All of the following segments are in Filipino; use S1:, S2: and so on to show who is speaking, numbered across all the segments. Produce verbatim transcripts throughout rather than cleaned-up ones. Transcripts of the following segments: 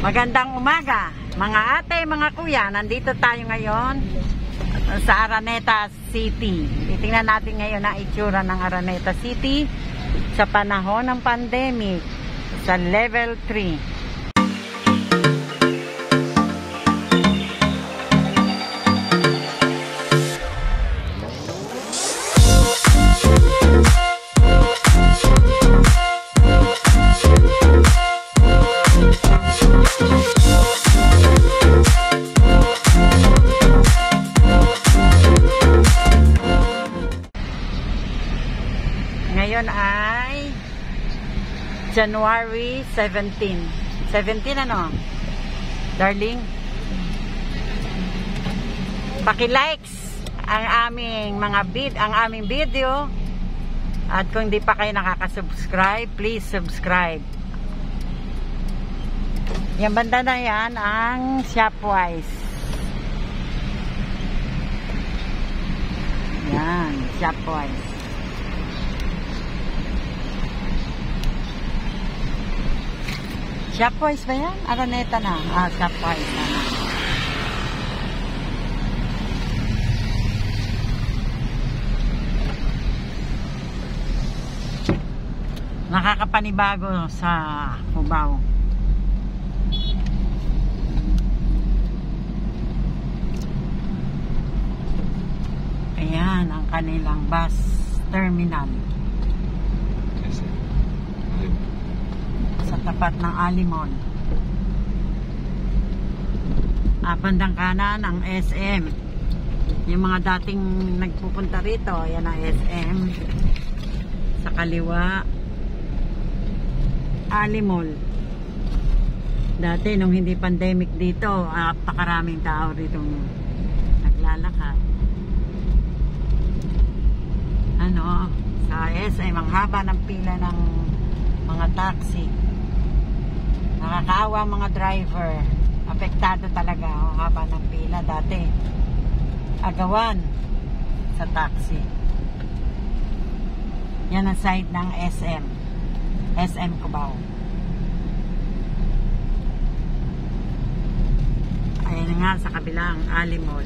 S1: Magandang umaga, mga ate, mga kuya. Nandito tayo ngayon sa Araneta City. Titingnan natin ngayon ang itsura ng Araneta City sa panahon ng pandemic sa level three. Ngayon ay January seventeenth. seventeen ano? Darling? Paki-likes ang aming mga vid, ang aming video. At kung di pa kayo nakaka-subscribe, please subscribe. Yan banda na yan ang Shopwise. Yan, Shopwise. Shopwise ba yan? Araneta na. Ah, Shopwise na. Nakakapanibago sa Cubao. Ayan ang kanilang bus terminal. Sa tapat ng Alimon. Ah, bandang kanan ang S M. Yung mga dating nagpupunta rito, yan ang S M. Sa kaliwa, Alimon. Dati nung hindi pandemic dito, napakaraming tao rito naglalakad. Ano, sa S M, ang haba ng pila ng mga taxi. Nakakaawa mga driver. Apektado talaga ang haba ng pila dati. Agawan sa taxi. Yan ang side ng S M. S M Cubao. Ayan nga sa kabilang Alimon.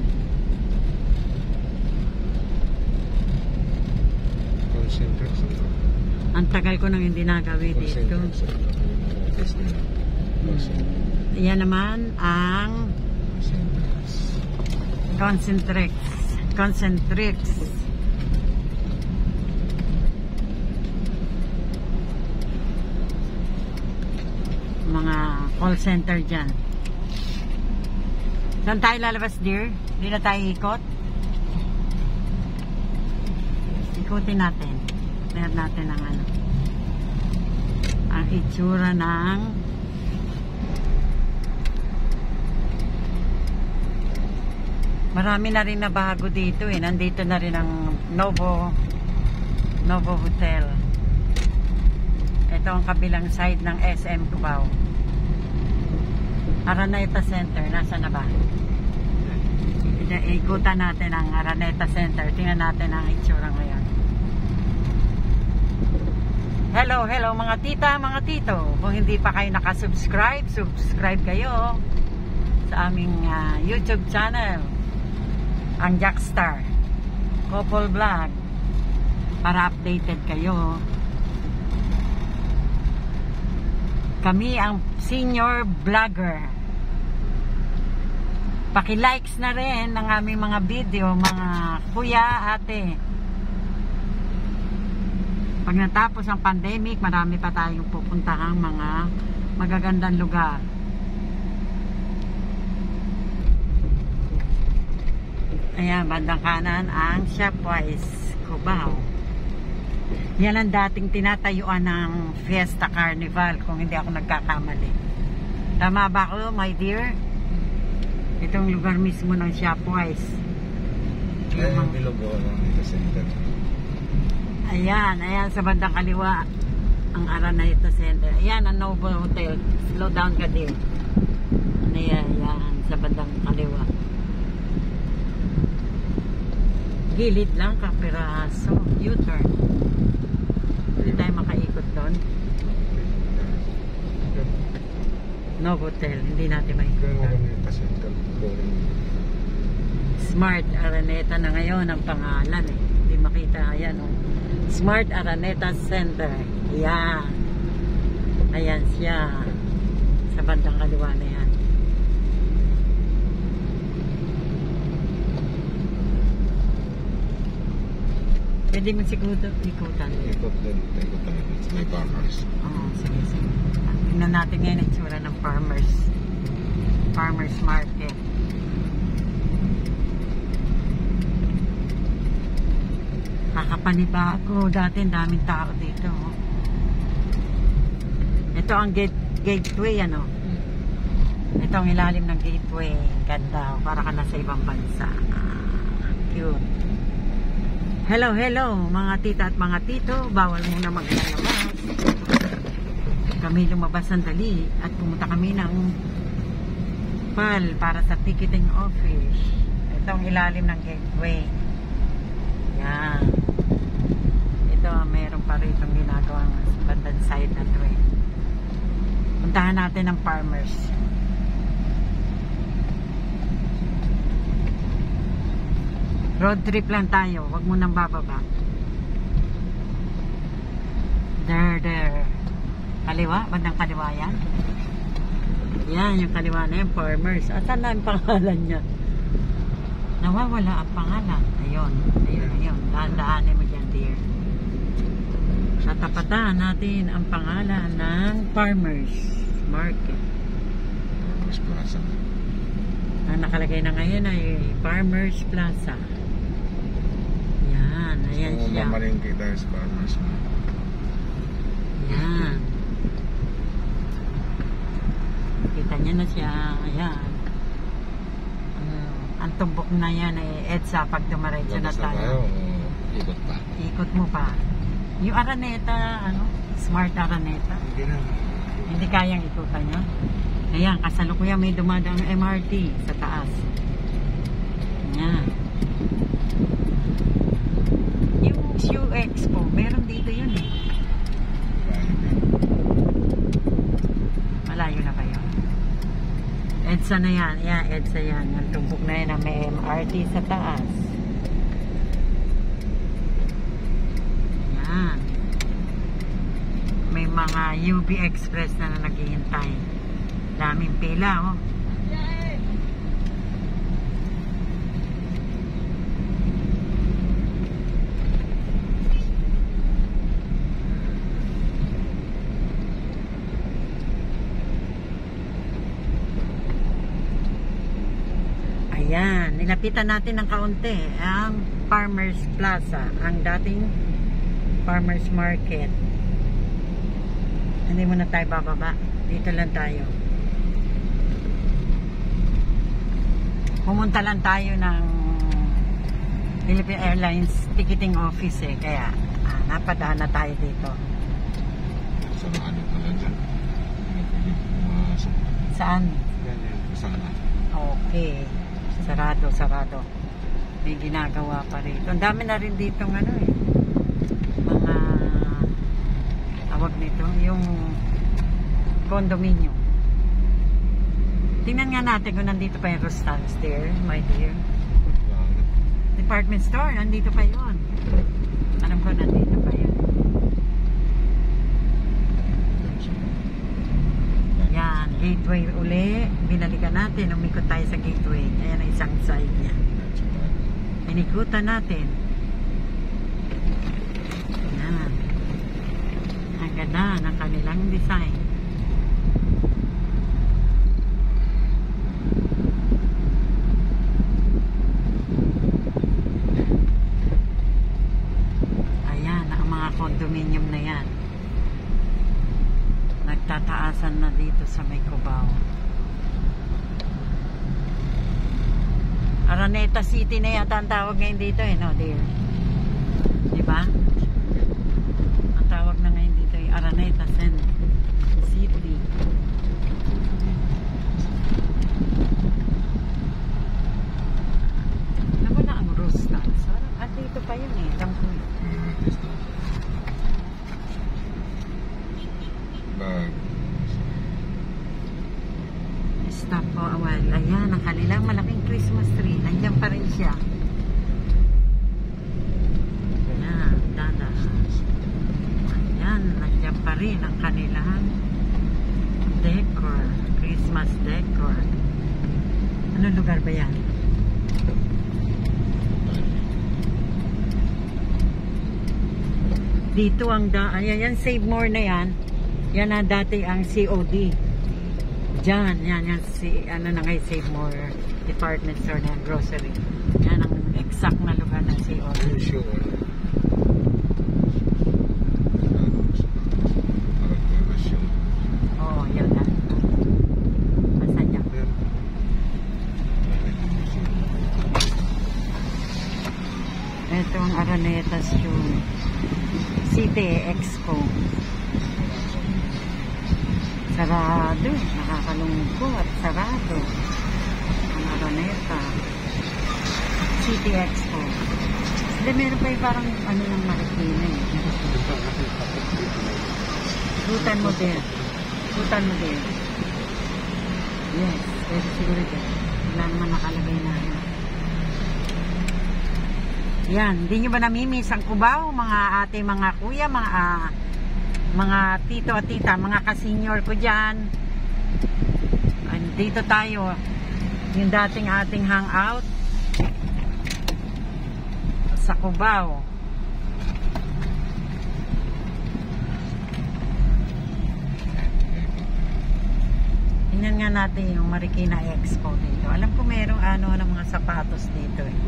S1: Ang tagal ko nang hindi nagawi dito. Yan naman ang concentrix concentrix mga call center dyan. Saan tayo lalabas, dear? Hindi na tayo ikot? Ikutin natin. Tingnan natin ang ano, ang itsura ng marami na rin na bago dito eh. Nandito na rin ang Novo Novo Hotel. Ito ang kabilang side ng S M Cubao. Araneta Center, nasa na ba? Ikutan natin ang Araneta Center. Tingnan natin ang itsura ngayon. Hello, hello mga tita, mga tito. Kung hindi pa kayo nakasubscribe, subscribe kayo sa aming uh, YouTube channel, ang Jackstar Couple Vlog, para updated kayo. Kami ang senior vlogger. Paki-likes na rin ng aming mga video, mga kuya, ate. Pag natapos ang pandemic, marami pa tayong pupuntahang mga magagandang lugar. Ayan, bandang kanan ang Shopwise Cubao. Yan ang dating tinatayuan ng Fiesta Carnival, kung hindi ako nagkakamali. Tama ba ako, my dear? Itong lugar mismo ng Shopwise.
S2: Ayan, Bilobo lang dito center.
S1: Ayan, ayan sa bandang kaliwa ang Araneta Center. Ayan ang Novo Hotel. Slow down ka din. Ayan, ayan sa bandang kaliwa. Gilid lang kapiraso. U-turn. Hindi tayo makaikot doon. Novotel, hindi natin
S2: Kaya
S1: makikita.
S2: Araneta Center. Boring.
S1: Smart Araneta na ngayon ang pangalan eh. Hindi makita, ayan oh. Smart Araneta Center. Ayan. Ayan siya. Sa bandang kaliwa na yan. Pwede mo siguro ikutan.
S2: Ikot din. Ikot tayo. May farmers.
S1: Oo, sige, sige. Tingnan natin ngayon ang itsura ng farmers. Farmers market. Kakapanibago. Dati ang daming tao dito. Oh. Ito ang gate, gateway, ano? Ito ang ilalim ng gateway. Ganda. Para ka nasa ibang bansa. Ah, cute. Hello, hello, mga tita at mga tito. Bawal muna maglalabas. Kami lumabas sandali at pumunta kami ng P A L para sa ticketing office. Ito ang ilalim ng gateway. Yan. Ito, mayroon pa rin itong ginagawa sa bandang side na ito eh. Puntahan natin ang farmers. Road trip lang tayo. Huwag mo nang bababa. There, there. Kaliwa? Bandang kaliwa yan? Yan, yung kaliwa na yan. Farmers. Asan na ang pangalan niya? Nawawala ang pangalan. Ayun. Ayun, ayun. Dahan-dahanin mo dyan, dear. Tatapatan natin ang pangalan ng Farmers Market.
S2: Farmers Plaza.
S1: Ang nakalagay na ngayon ay Farmers Plaza. Yan, ayan
S2: So,
S1: siya.
S2: mamalingki tayo sa farmers.
S1: Yan. Kita niya na siya. Ayan. Um, ang tumbok na yan ay EDSA pag dumaretso na
S2: Labas na tayo.
S1: tayo.
S2: o Ikot pa.
S1: Ikot mo pa. Yung Araneta, ano? Smart Araneta.
S2: Hindi na.
S1: Hindi kayang ikutan yun. Ayan, kasalukuyan may dumadang M R T sa taas. Ayan. Yung Shoe Expo, meron dito yun eh. Malayo na ba yun? EDSA na yan. Ayan, EDSA yan. Yung tumbok na yan na may M R T sa taas. Ayan. May mga U B Express na, na naghihintay. Daming pila, oh. Ayan, nilapitan natin ng kaunti ang Farmers Plaza, ang dating Farmers Market. Hindi muna tayo bababa. Dito lang tayo. Pumunta lang tayo ng Philippine Airlines ticketing office eh. Kaya ah, napadaan na tayo dito.
S2: Saan ano pala dyan? Pumasok.
S1: Saan?
S2: Yan yan. Saan na?
S1: Okay. Sarado, sarado. May ginagawa pa rito. Ang dami na rin dito ng ano eh. Mga tawag nito. Yung condominium. Tingnan nga natin kung nandito pa yung Rostans there, my dear. Department store, nandito pa yun. Alam ko nandito pa yun. Yan, gateway uli. Binalikan natin, umikot tayo sa gateway. Ayan ang isang side niya. Inikutan natin. Yan. Ang ganda ng kanilang design. Condominium na yan. Nagtataasan na dito sa may Cubao. Araneta City na yata ang tawag ngayon dito eh, no dear? Diba? Ang tawag na ngayon dito ay Araneta City. Ano na ang Rostans? At dito pa yun eh. Dampo eh.
S2: Bag.
S1: stop for a while. Ayan, ang kanilang malaking Christmas tree. Nandiyan pa rin siya. Ayan, dada. Ayan, nandiyan pa rin ang kanilang decor. Christmas decor. Anong lugar ba yan? Dito ang da, ayan, yan, Save More na yan. Yan na dati ang C O D. Diyan, yan, yan, si, ano na ngay, Save More department store na yan, grocery. Yan ang exact na lugar ng C O D.
S2: Sure.
S1: Oo, oh, yan na. Basta niya. Ito ang Araneta Shoe. City Expo. Sarado. Nakakalungkot. Sarado. Ang Araneta. City Expo. Hindi, meron pa yung parang ano ng Marikina eh. Rutan mo din. Rutan mo din. Yes. Pwede siguro din. Wala naman nakalagay na yun. Yan, hindi nyo ba namimiss ang Cubao, mga ate, mga kuya, mga uh, mga tito at tita, mga ka-senior ko dyan. Dito tayo, yung dating ating hangout sa Cubao. Tingnan nga natin yung Marikina Expo dito. Alam ko merong ano ng mga sapatos dito eh.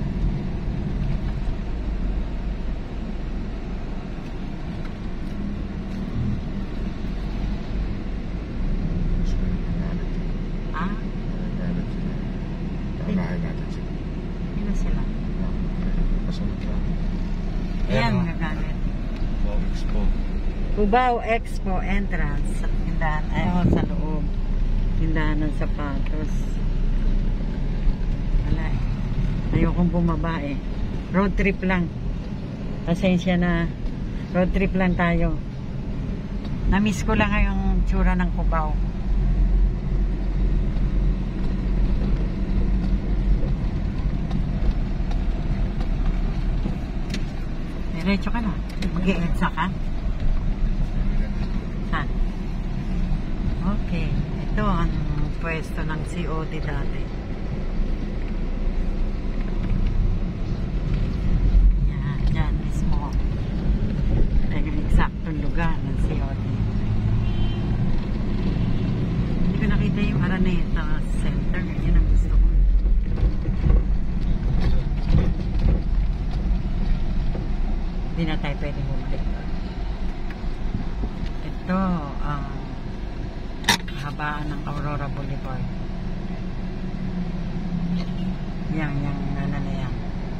S1: Yan, nagagamit.
S2: Cubao Expo.
S1: Cubao Expo entrance. Tindahan, ayaw sa loob. Tindahan ng sapatos. Wala eh. Ayokong bumaba eh. Road trip lang. Pasensya na. Road trip lang tayo. Namiss ko lang yung tsura ng Cubao. Diretso ka na. Mag-i-edsa ka? Saan? Okay. Ito ang pwesto ng C O D dati. Yan. Yan mismo. Ang eksaktong lugar ng C O D. Hindi ko nakita yung Araneta Center. Yan ang gusto ko. Hindi na tayo pwede bumalik. Ito ang kahabaan ng Aurora Boulevard. Yan, yung ano na yan.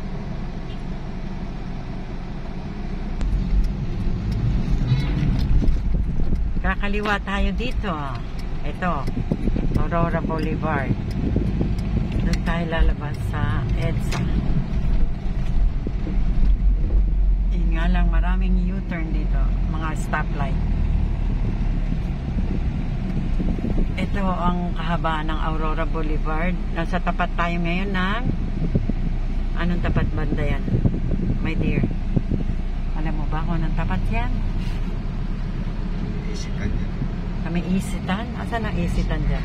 S1: Kakaliwa tayo dito. Ito, Aurora Boulevard. Doon tayo lalabas sa EDSA. Nga lang maraming U-turn dito, mga stoplight. Ito ang kahabaan ng Aurora Boulevard. Nasa tapat tayo ngayon ng anong tapat banda yan, my dear? Alam mo ba kung anong tapat yan?
S2: Isitan yan.
S1: Kami isitan? Asan ang isitan dyan?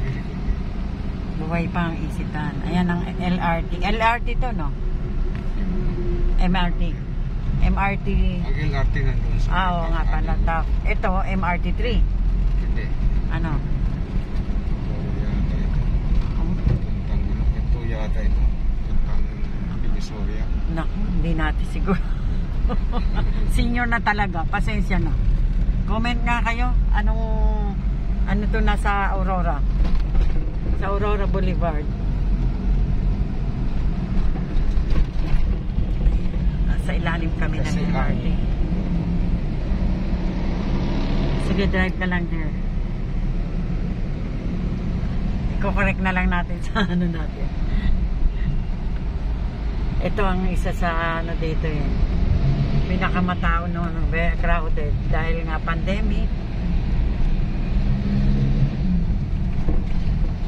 S1: Buhay pa ang isitan. Ayan ang L R T. L R T to, no? M R T. M R T.
S2: Ang L R T nandun sa...
S1: Ah, oo nga pala. Ito, M R T three.
S2: Hindi.
S1: Ano?
S2: Ito yata ito. Puntang ano. Ito yata ito. Puntang Divisoria.
S1: Naku, hindi natin siguro. Senior na talaga. Pasensya na. Comment nga kayo. Anong... Ano to nasa Aurora? Sa Aurora Boulevard. Sa ilalim kami ng M R T. Sige, drive ka lang there. Iko-correct na lang natin sa ano natin. Ito ang isa sa ano dito eh. Pinakamatao noon, very crowded dahil nga pandemic.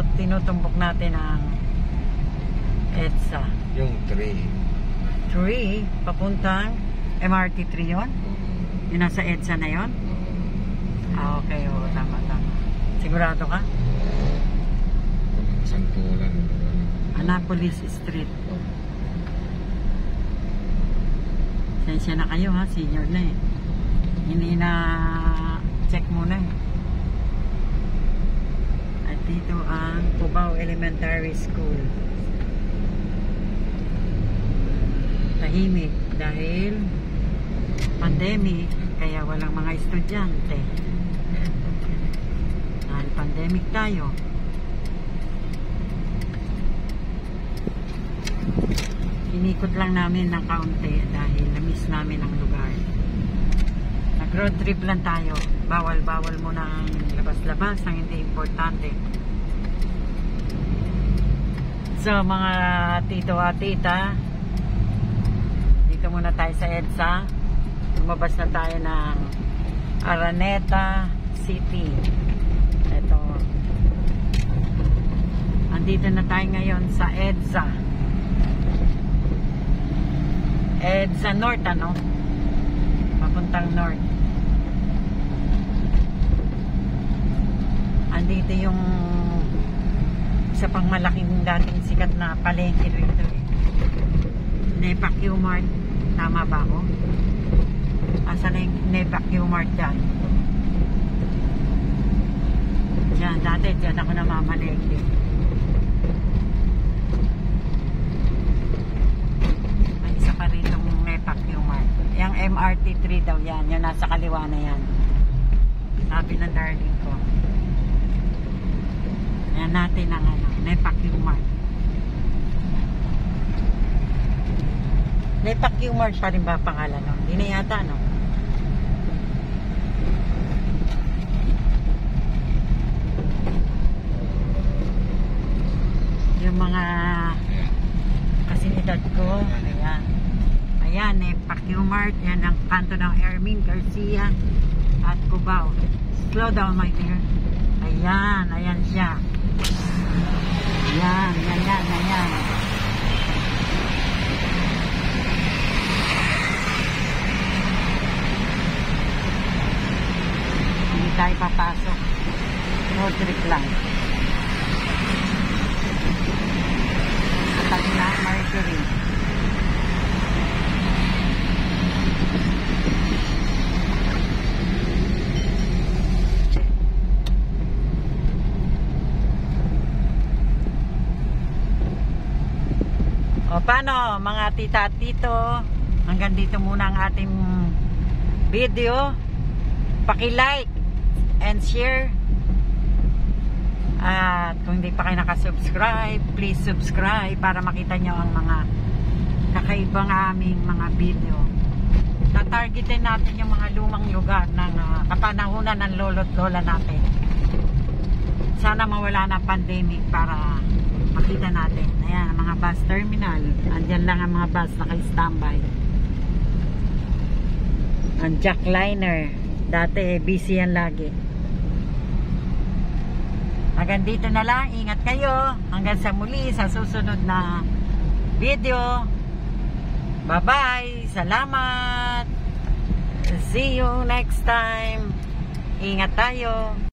S1: tinutumbok natin ang EDSA.
S2: Yung three.
S1: three, papuntang M R T three yun? Yung nasa EDSA na yun? Ah, okay, oo, tama, tama. Sigurado ka?
S2: Santulan.
S1: Annapolis Street. Sensya na kayo ha, senior na eh. Hindi na check muna eh. At dito ang Cubao Elementary School. Tahimik dahil pandemic, kaya walang mga estudyante. Dahil pandemic tayo. Inikot lang namin ng kaunti dahil na-miss namin ang lugar. Nag-road trip lang tayo. Bawal-bawal muna ang labas-labas ang hindi importante. So mga tito at tita, dito muna tayo sa EDSA. Lumabas na tayo ng Araneta City. Ito. Andito na tayo ngayon sa EDSA. EDSA North, ano? Papuntang North. Andito yung isa pang malaking dating sikat na palengke rito eh. Nepa Q-Mart. Tama ba ako? Asa na yung Nepa Q-Mart dyan? Diyan, dati dyan ako namamalengke. Pa rin itong Nepa Q-Mart. Yung M R T three daw yan. Yung nasa kaliwa na yan. Sabi ng darling ko. Yan natin ang ano, Nepa Q-Mart. Nepa Q-Mart pa rin ba pangalan? No? Hindi na yata, no? Yung mga kasinidad ko. Ayan. Ayan, eh, Q-Mart. Yan ang kanto ng Ermin Garcia at Cubao. Slow down, my dear. Ayan, ayan siya. Ayan, ayan, ayan, ayan. Hindi tayo papasok. Road trip lang. At na Mercury. O paano mga tita at tito, hanggang dito muna ang ating video. Paki-like and share. At kung hindi pa kayo nakasubscribe, please subscribe para makita nyo ang mga kakaibang aming mga video. Tatargetin natin yung mga lumang lugar ng uh, kapanahunan ng lolo't lola natin. Sana mawala na pandemic para makita natin. Ayan, mga bus terminal. Andyan lang ang mga bus naka-standby. Ang jackliner. Dati busy yan lagi. Hanggang dito na lang. Ingat kayo. Hanggang sa muli sa susunod na video. Bye-bye. Salamat. See you next time. Ingat tayo.